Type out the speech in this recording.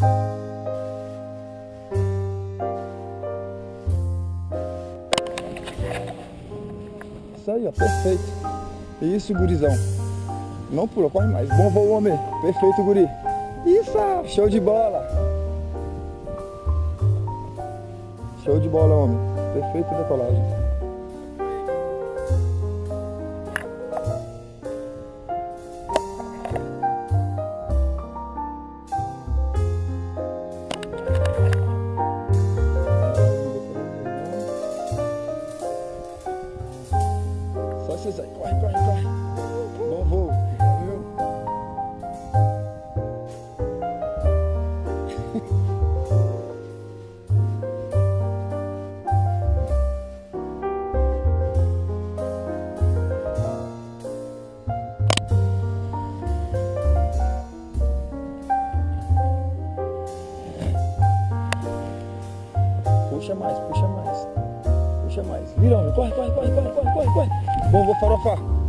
Isso aí, ó, perfeito. Isso, gurizão. Não pula, corre mais. Bom voo, homem. Perfeito, guri. Isso, show de bola. Show de bola, homem. Perfeito decolagem. Só vocês aí. Corre, corre, corre. Bom voo. Viu? Puxa mais, puxa mais. Puxa mais. Vira, homem. Corre, corre, corre, corre, corre, corre, corre. Bom, vou farofar.